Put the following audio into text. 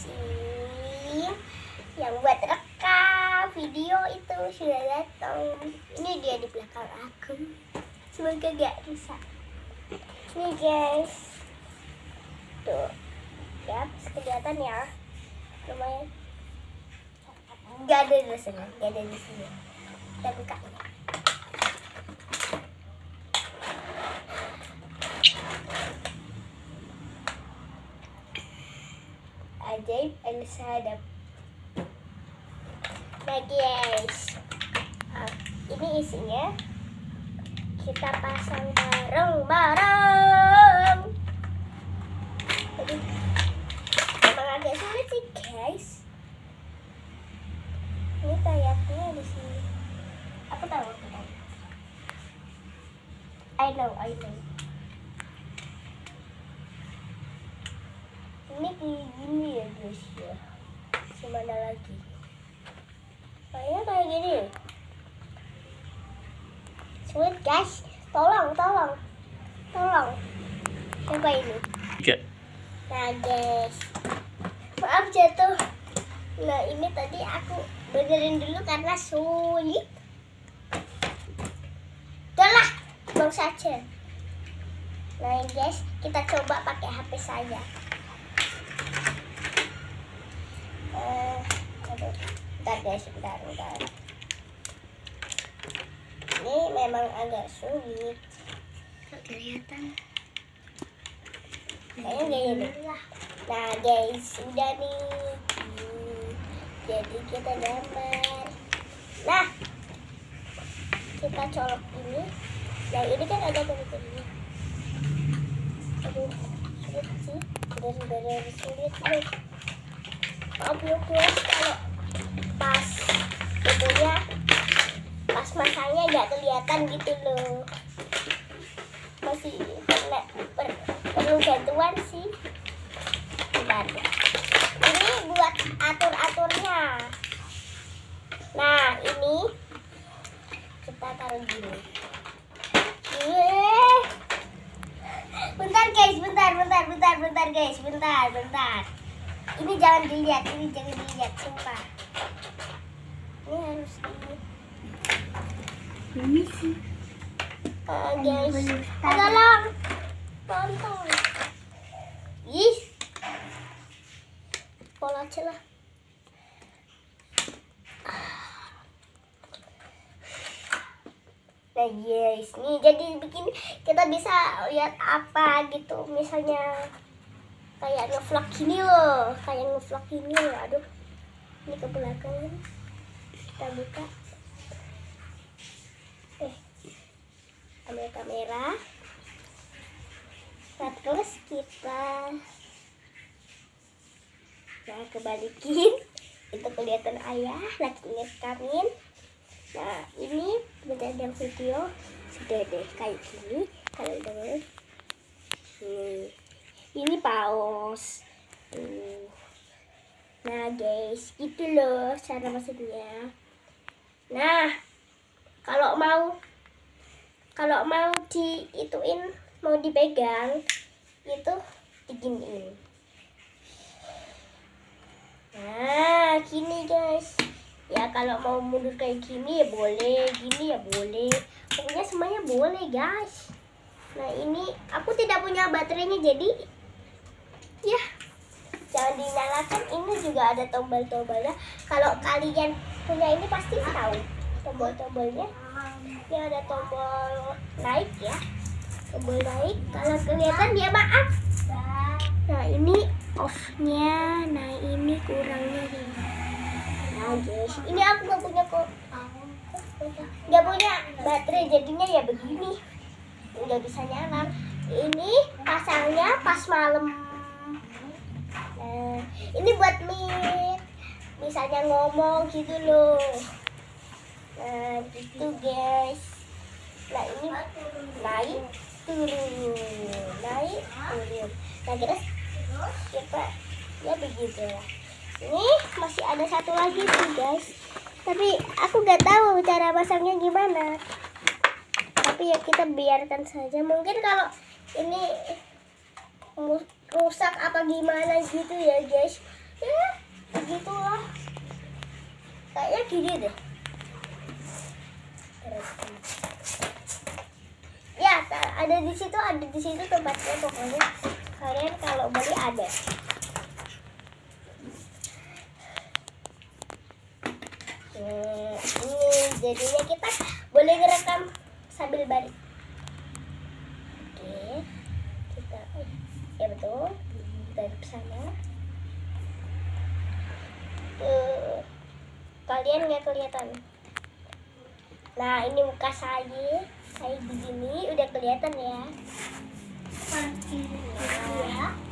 SIM yang buat rekam video itu sudah datang. Ini dia di belakang aku. Semoga gak rusak. Nih guys, tuh ya kelihatan ya, lumayan. Gak ada di sini, gak ada di sini. Kita buka. Ajaib Al-Sadap. Nah guys, ini isinya kita pasang bareng-bareng. Jadi memang agak sulit sih guys. Ini kayaknya di sini. Aku tahu. I know. Ini kayak gini ya guys ya. Gimana lagi? Kayaknya kayak gini. Sulit guys. Tolong. Coba ini. Nah guys, maaf jatuh. Nah ini tadi aku benerin dulu karena sulit. Udahlah, buang saja. Nah guys, kita coba pakai HP saja. Bentar guys, bentar. Ini memang agak sulit. Kelihatan. Kayaknya gini. Nah guys, udah nih. Jadi kita gambar. Nah, kita colok ini. Yang ini kan ada kulit-kulitnya. Aduh, sulit sih. Bener-bener sulit. Maaf ya guys kalau pas itunya, pas masangnya nggak kelihatan gitu loh. Masih perlu bantuan sih. Bentar. Ini buat atur-aturnya. Nah ini kita taruh gini. Bentar guys, bentar. Ini jangan dilihat, sumpah. Ini harus ini sih. Guys, tolong. Ih, pola aja lah. Nah guys, nih jadi bikin kita bisa lihat apa gitu, misalnya kayak ngevlog gini loh, Aduh, ini ke belakang. Kita buka. Ambil kamera. Nah, terus kita kebalikin. Itu kelihatan ayah lagi ngekamin. Nah ini benar-benar video sudah deh kayak gini. Kalau udah ini paus. Nah guys, itu loh cara maksudnya. Nah kalau mau diituin, mau dipegang itu diginiin. Nah gini guys ya, kalau mau mundur kayak gini ya boleh, gini ya boleh, pokoknya semuanya boleh guys. Nah ini aku tidak punya baterainya, jadi ya jangan dinyalakan. Ini juga ada tombol-tombolnya. Kalau kalian punya ini pasti tahu tombol-tombolnya. Ini ada tombol naik ya, tombol naik. Kalau kelihatan ya maaf. Nah ini off-nya. Nah ini kurangnya nih. Nah guys, ini aku nggak punya baterai, jadinya ya begini, nggak bisa nyala. Ini pasangnya pas malam. Nah ini buat misalnya ngomong gitu loh. Nah gitu guys. Nah ini naik turun. Nah terus kita ya begitu lah. Ini masih ada satu lagi sih guys, tapi aku nggak tahu cara pasangnya gimana. Tapi ya kita biarkan saja. Mungkin kalau ini rusak apa gimana gitu ya guys, Ya, begitulah. Kayaknya gini deh. Ya, ada di situ tempatnya, pokoknya kalian kalau beli ada. Ini jadinya kita boleh ngerekam sambil balik. Oke, kita ya betul dari sana. Kalian nggak kelihatan. Nah, ini muka saya begini udah kelihatan ya. Nah,